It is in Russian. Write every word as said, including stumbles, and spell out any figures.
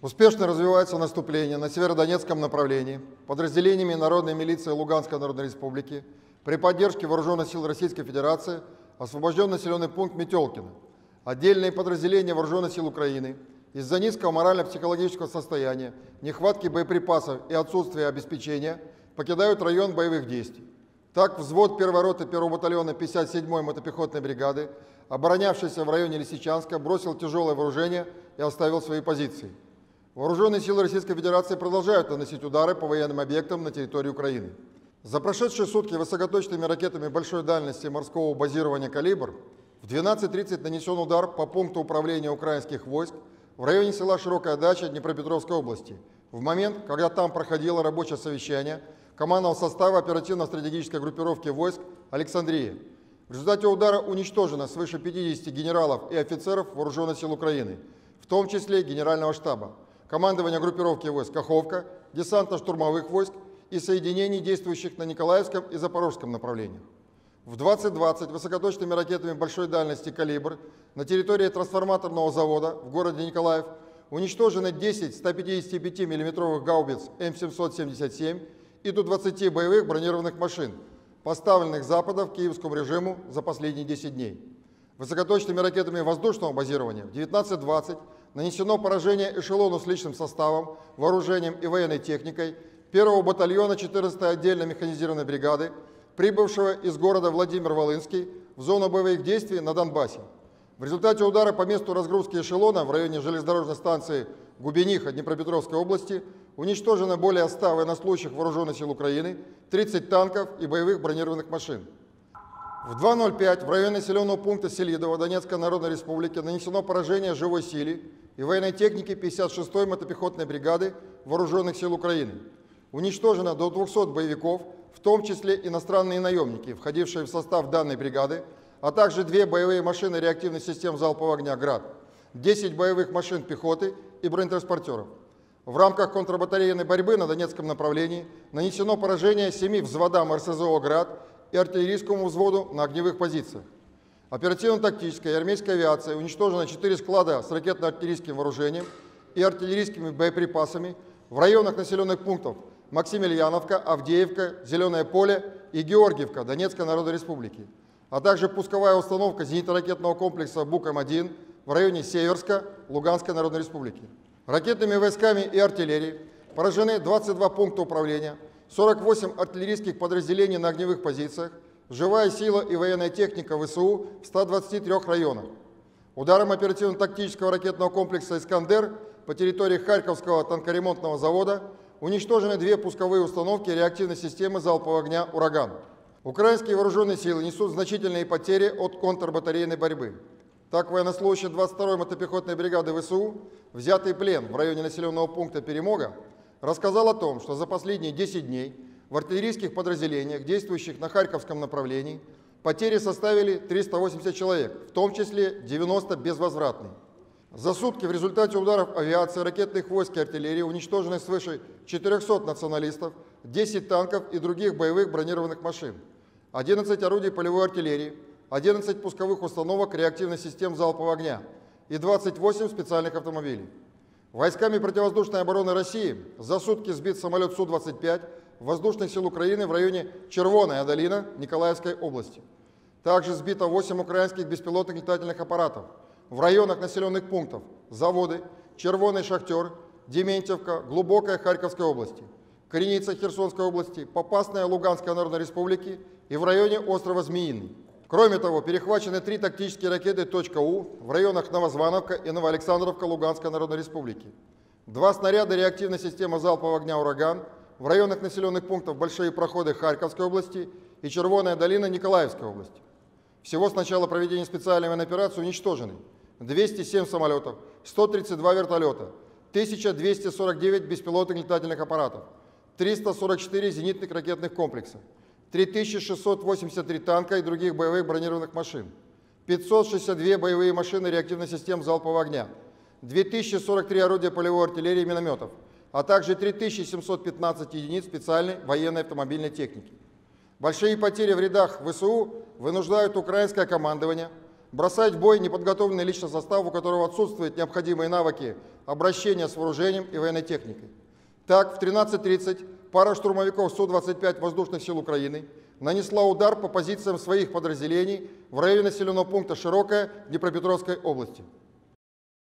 Успешно развивается наступление на северодонецком направлении подразделениями Народной милиции Луганской Народной Республики при поддержке Вооруженных сил Российской Федерации освобожден населенный пункт Метелкино. Отдельные подразделения Вооруженных сил Украины из-за низкого морально-психологического состояния, нехватки боеприпасов и отсутствия обеспечения покидают район боевых действий. Так, взвод первой роты первого батальона пятьдесят седьмой мотопехотной бригады, оборонявшийся в районе Лисичанска, бросил тяжелое вооружение и оставил свои позиции. Вооруженные силы Российской Федерации продолжают наносить удары по военным объектам на территории Украины. За прошедшие сутки высокоточными ракетами большой дальности морского базирования «Калибр» в двенадцать тридцать нанесен удар по пункту управления украинских войск в районе села Широкая Дача Днепропетровской области, в момент, когда там проходило рабочее совещание командного состава оперативно-стратегической группировки войск «Александрия». В результате удара уничтожено свыше пятидесяти генералов и офицеров Вооруженных сил Украины, в том числе Генерального штаба, командования группировки войск «Каховка», десантно-штурмовых войск и соединений, действующих на Николаевском и Запорожском направлениях. В двадцать двадцать высокоточными ракетами большой дальности «Калибр» на территории трансформаторного завода в городе Николаев уничтожены десять ста пятидесяти пяти миллиметровых гаубиц М семьсот семьдесят семь и до двадцати боевых бронированных машин, поставленных с Запада в киевскому режиму за последние десять дней. Высокоточными ракетами воздушного базирования в девятнадцать двадцать нанесено поражение эшелону с личным составом, вооружением и военной техникой первого батальона четырнадцатой отдельно механизированной бригады, прибывшего из города Владимир-Волынский в зону боевых действий на Донбассе. В результате удара по месту разгрузки эшелона в районе железнодорожной станции Губениха Днепропетровской области уничтожено более ста военнослужащих Вооруженных сил Украины, тридцать танков и боевых бронированных машин. В два ноль пять в районе населенного пункта Селидово Донецкой Народной Республики нанесено поражение живой силе и военной техники пятьдесят шестой мотопехотной бригады Вооруженных сил Украины. Уничтожено до двухсот боевиков, в том числе иностранные наемники, входившие в состав данной бригады, а также две боевые машины реактивных систем залпового огня «Град», десять боевых машин пехоты и бронетранспортеров. В рамках контрбатарейной борьбы на Донецком направлении нанесено поражение семи взводам эр эс зэ о «Град» и артиллерийскому взводу на огневых позициях. Оперативно-тактической и армейской авиацией уничтожено четыре склада с ракетно-артиллерийским вооружением и артиллерийскими боеприпасами в районах населенных пунктов Максимильяновка, Авдеевка, Зеленое поле и Георгиевка Донецкой Народной Республики, а также пусковая установка зенитно-ракетного комплекса Буком один в районе Северска Луганской Народной Республики. Ракетными войсками и артиллерией поражены двадцать два пункта управления, сорок восемь артиллерийских подразделений на огневых позициях, живая сила и военная техника вэ эс у в ста двадцати трёх районах. Ударом оперативно-тактического ракетного комплекса «Искандер» по территории Харьковского танкоремонтного завода уничтожены две пусковые установки реактивной системы залпового огня «Ураган». Украинские вооруженные силы несут значительные потери от контрбатарейной борьбы. Так, военнослужащий двадцать второй мотопехотной бригады вэ эс у, взятый в плен в районе населенного пункта Перемога, рассказал о том, что за последние десять дней в артиллерийских подразделениях, действующих на Харьковском направлении, потери составили триста восемьдесят человек, в том числе девяносто безвозвратные. За сутки в результате ударов авиации, ракетных войск и артиллерии уничтожены свыше четырёхсот националистов, десять танков и других боевых бронированных машин, одиннадцать орудий полевой артиллерии, одиннадцать пусковых установок реактивных систем залпового огня и двадцать восемь специальных автомобилей. Войсками противовоздушной обороны России за сутки сбит самолет Су двадцать пять Воздушных сил Украины в районе Червоная долина Николаевской области. Также сбито восемь украинских беспилотных летательных аппаратов в районах населенных пунктов Заводы, Червоный Шахтер, Дементьевка, Глубокая Харьковской области, Криница Херсонской области, Попасная Луганской Народной Республики и в районе острова Змеиный. Кроме того, перехвачены три тактические ракеты .У в районах Новозвановка и Новоалександровка Луганской Народной Республики, два снаряда реактивной системы залпового огня «Ураган» в районах населенных пунктов Большие Проходы Харьковской области и Червоная долина Николаевской области. Всего с начала проведения специальной военной операции уничтожены двести семь самолетов, сто тридцать два вертолета, тысяча двести сорок девять беспилотных летательных аппаратов, триста сорок четыре зенитных ракетных комплекса, три тысячи шестьсот восемьдесят три танка и других боевых бронированных машин, пятьсот шестьдесят две боевые машины реактивных систем залпового огня, две тысячи сорок три орудия полевой артиллерии и минометов, а также три тысячи семьсот пятнадцать единиц специальной военной автомобильной техники. Большие потери в рядах вэ эс у вынуждают украинское командование бросать в бой неподготовленный личный состав, у которого отсутствуют необходимые навыки обращения с вооружением и военной техникой. Так, в тринадцать тридцать пара штурмовиков Су двадцать пять воздушных сил Украины нанесла удар по позициям своих подразделений в районе населенного пункта Широкое Днепропетровской области.